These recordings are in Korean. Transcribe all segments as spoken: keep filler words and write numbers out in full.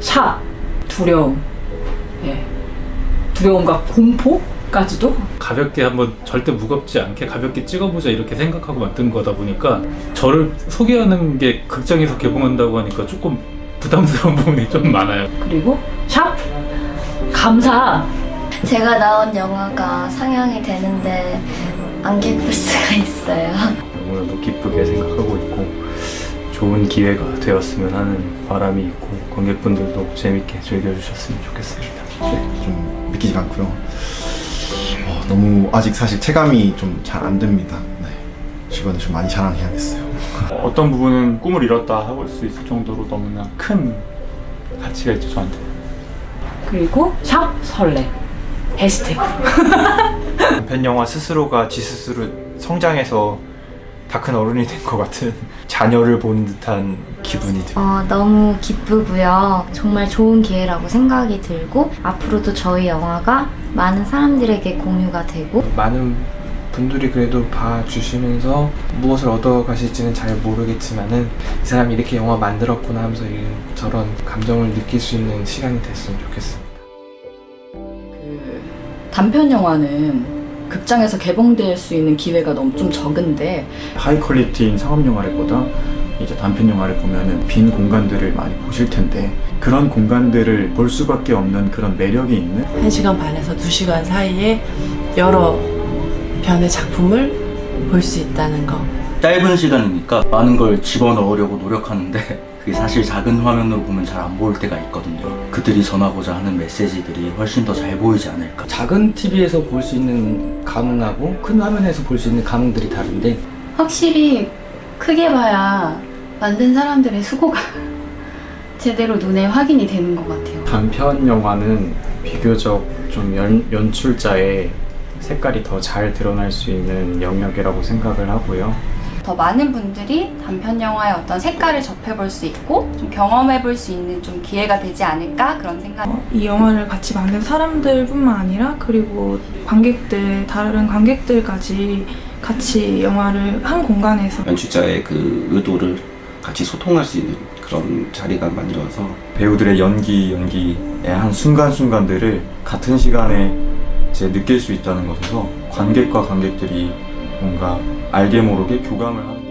샵 두려움, 예. 두려움과 공포까지도 가볍게 한번 절대 무겁지 않게 가볍게 찍어보자 이렇게 생각하고 만든 거다 보니까 저를 소개하는 게 극장에서 개봉한다고 하니까 조금 부담스러운 부분이 좀 많아요. 그리고 샵 감사. 제가 나온 영화가 상영이 되는데 안 기쁠 수가 있어요. 너무나도 기쁘게 생각하고 있고 좋은 기회가 되었으면 하는 바람이 있고 관객분들도 재밌게 즐겨주셨으면 좋겠습니다. 네, 좀 믿기지가 않고요. 어, 너무 아직 사실 체감이 좀 잘 안 됩니다. 네, 주변에 좀 많이 자랑해야겠어요. 어떤 부분은 꿈을 이뤘다 할 수 있을 정도로 너무나 큰 가치가 있죠, 저한테. 그리고 샵 설레. 해시태그. 단편 영화 스스로가 지 스스로 성장해서 다 큰 어른이 된 것 같은 자녀를 보는 듯한 기분이 들어요. 어, 너무 기쁘고요. 정말 좋은 기회라고 생각이 들고 앞으로도 저희 영화가 많은 사람들에게 공유가 되고 많은 분들이 그래도 봐주시면서 무엇을 얻어가실지는 잘 모르겠지만은 이 사람이 이렇게 영화 만들었구나 하면서 저런 감정을 느낄 수 있는 시간이 됐으면 좋겠습니다. 그 단편 영화는 극장에서 개봉될 수 있는 기회가 너무 좀 적은데 하이 퀄리티인 상업 영화를 보다 이제 단편 영화를 보면은 빈 공간들을 많이 보실 텐데 그런 공간들을 볼 수밖에 없는 그런 매력이 있는 한 시간 반에서 두 시간 사이에 여러 편의 작품을 볼 수 있다는 거. 짧은 시간이니까 많은 걸 집어넣으려고 노력하는데 그게 사실 작은 화면으로 보면 잘 안 보일 때가 있거든요. 그들이 전하고자 하는 메시지들이 훨씬 더 잘 보이지 않을까. 작은 티비에서 볼 수 있는 감흥하고 큰 화면에서 볼 수 있는 감흥들이 다른데 확실히 크게 봐야 만든 사람들의 수고가 제대로 눈에 확인이 되는 것 같아요. 단편 영화는 비교적 좀 연, 연출자의 색깔이 더 잘 드러날 수 있는 영역이라고 생각을 하고요. 더 많은 분들이 단편 영화의 어떤 색깔을 접해볼 수 있고 좀 경험해볼 수 있는 좀 기회가 되지 않을까 그런 생각. 어, 이 영화를 같이 만든 사람들뿐만 아니라 그리고 관객들, 다른 관객들까지 같이 영화를 한 공간에서 연출자의 그 의도를 같이 소통할 수 있는 그런 자리가 만들어서 배우들의 연기 연기의 한 순간순간들을 같은 시간에 이제 느낄 수 있다는 것에서 관객과 관객들이 뭔가 알게 모르게 교감을 하는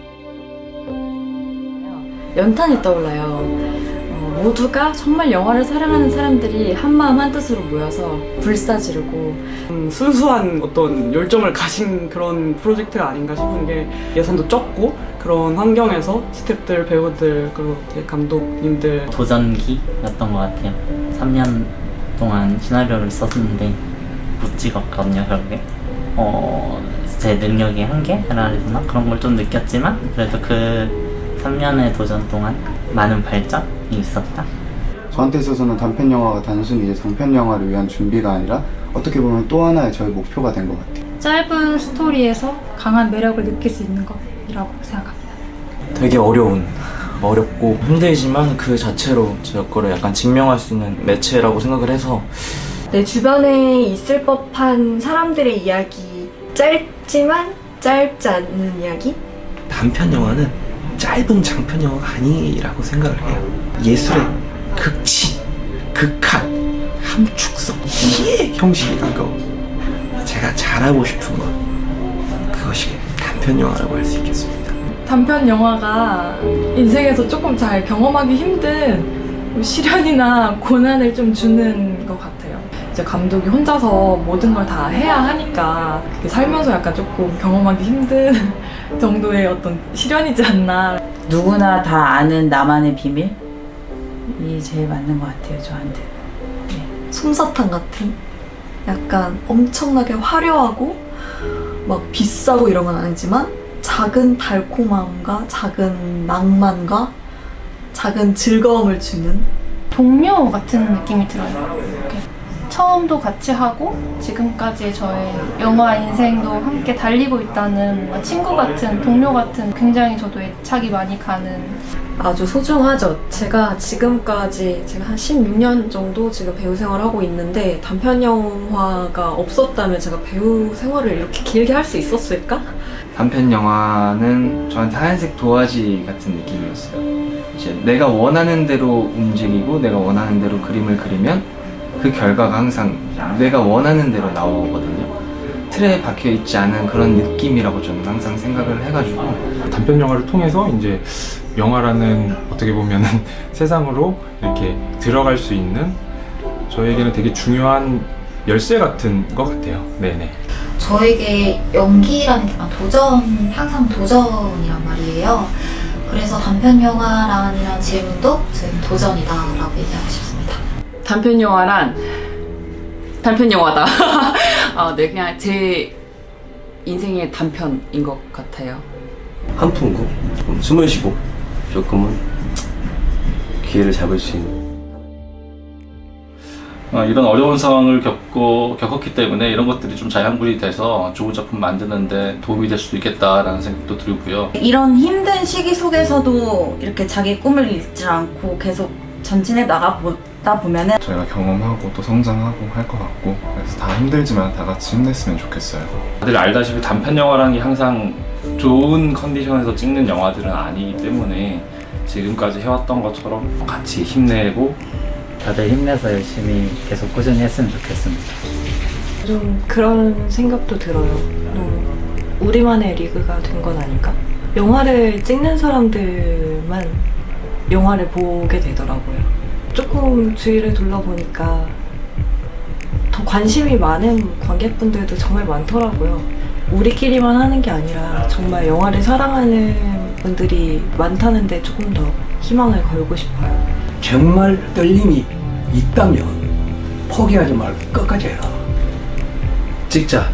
게 연탄이 떠올라요. 어, 모두가 정말 영화를 사랑하는 사람들이 한마음 한뜻으로 모여서 불사 지르고 음, 순수한 어떤 열정을 가진 그런 프로젝트가 아닌가 싶은 게 예산도 적고 그런 환경에서 스태프들, 배우들, 그리고 감독님들 도전기였던 것 같아요. 삼 년 동안 시나리오를 썼는데 못 찍었거든요, 결국에. 어, 제 능력의 한계라 해야 되나? 그런 걸 좀 느꼈지만 그래도 그 삼 년의 도전 동안 많은 발전이 있었다. 저한테 있어서는 단편 영화가 단순히 이제 장편 영화를 위한 준비가 아니라 어떻게 보면 또 하나의 저의 목표가 된 것 같아요. 짧은 스토리에서 강한 매력을 느낄 수 있는 것이라고 생각합니다. 되게 어려운, 어렵고 힘들지만 그 자체로 제 거를 약간 증명할 수 있는 매체라고 생각을 해서 내 주변에 있을 법한 사람들의 이야기, 짧지만 짧지 않는 이야기? 단편 영화는 짧은 장편 영화가 아니라고 생각을 해요. 예술의 극치, 극한, 함축성, 이의 형식에 가까워. 제가 잘하고 싶은 것, 그것이 단편 영화라고 할 수 있겠습니다. 단편 영화가 인생에서 조금 잘 경험하기 힘든 시련이나 고난을 좀 주는 것 같아요. 이제 감독이 혼자서 모든 걸 다 해야 하니까 그게 살면서 약간 조금 경험하기 힘든 정도의 어떤 시련이지 않나. 누구나 다 아는 나만의 비밀이 제일 맞는 것 같아요, 저한테. 네. 솜사탕 같은? 약간 엄청나게 화려하고 막 비싸고 이런 건 아니지만 작은 달콤함과 작은 낭만과 작은 즐거움을 주는 동료 같은 느낌이 들어요. 이렇게 처음도 같이 하고 지금까지 저의 영화 인생도 함께 달리고 있다는 뭔가 친구 같은, 동료 같은 굉장히 저도 애착이 많이 가는. 아주 소중하죠. 제가 지금까지 제가 한 십육 년 정도 지금 배우 생활을 하고 있는데 단편 영화가 없었다면 제가 배우 생활을 이렇게 길게 할 수 있었을까? 단편 영화는 저한테 하얀색 도화지 같은 느낌이었어요. 이제 내가 원하는 대로 움직이고 내가 원하는 대로 그림을 그리면 그 결과가 항상 내가 원하는 대로 나오거든요. 틀에 박혀 있지 않은 그런 느낌이라고 저는 항상 생각을 해가지고 단편 영화를 통해서 이제 영화라는 어떻게 보면은 세상으로 이렇게 들어갈 수 있는 저에게는 되게 중요한 열쇠 같은 것 같아요. 네네. 저에게 연기라는 게 도전, 항상 도전이란 말이에요. 그래서 단편 영화라는 질문도 저는 도전이다라고 얘기하고 싶습니다. 단편 영화란 단편 영화다. 아, 네, 그냥 제 인생의 단편인 것 같아요. 한 푼고 좀 숨을 쉬고 조금은 기회를 잡을 수 있는 어, 이런 어려운 상황을 겪고, 겪었기 때문에 이런 것들이 좀 자양분이 돼서 좋은 작품 만드는데 도움이 될 수도 있겠다라는 생각도 들고요. 이런 힘든 시기 속에서도 이렇게 자기 꿈을 잃지 않고 계속 전진해 나가보다 보면은 저희가 경험하고 또 성장하고 할 것 같고, 그래서 다 힘들지만 다 같이 힘냈으면 좋겠어요. 다들 알다시피 단편 영화라는 게 항상 좋은 컨디션에서 찍는 영화들은 아니기 때문에 지금까지 해왔던 것처럼 같이 힘내고 다들 힘내서 열심히 계속 꾸준히 했으면 좋겠습니다. 좀 그런 생각도 들어요. 음, 우리만의 리그가 된 건 아닌가? 영화를 찍는 사람들만 영화를 보게 되더라고요. 조금 주위를 둘러보니까 더 관심이 많은 관객분들도 정말 많더라고요. 우리끼리만 하는 게 아니라 정말 영화를 사랑하는 분들이 많다는데 조금 더 희망을 걸고 싶어요. 정말 떨림이 있다면 포기하지 말고 끝까지 해라. 찍자.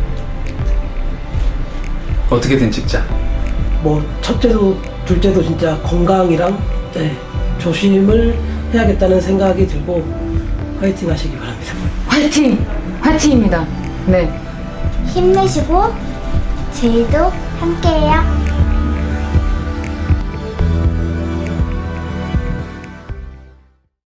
어떻게든 찍자. 뭐 첫째도 둘째도 진짜 건강이랑 네, 조심을 해야겠다는 생각이 들고 화이팅 하시기 바랍니다. 화이팅! 화이팅입니다. 네. 힘내시고 제일도 함께해요.